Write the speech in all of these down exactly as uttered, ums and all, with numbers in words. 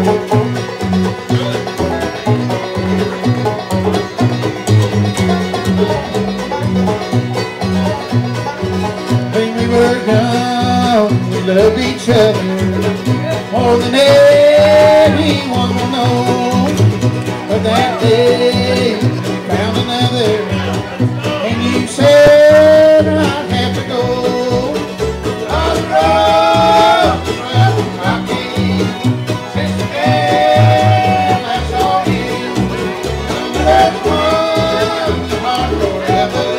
When we were young, we loved each other more than anyone will know. But that day, you found another, and you said I'd have to go. I was wrong, but I can't. Since the day I saw you, that's one to my forever.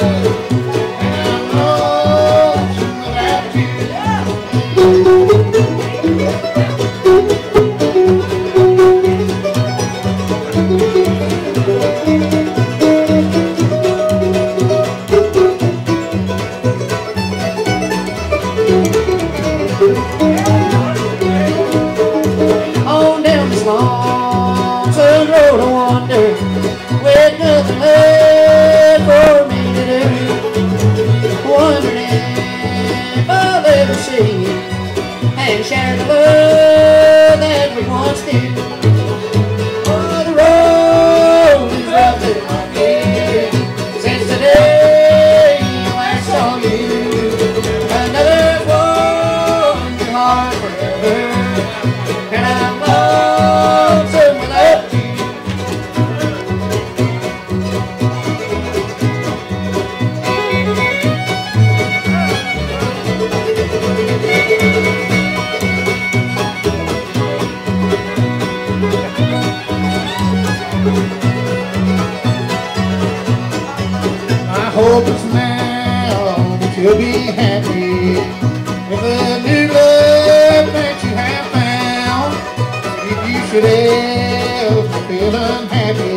On down this lonesome road I wander, with nothing left for me to do. Wondering if I'll ever see you and share the love that we once did. Oh, the road is rough as my feet since the day I saw you. Another one to heart forever, and I'm lonesome without you. I hope it's now that you'll be happy with the new love that you have found. If you should ever feel unhappy,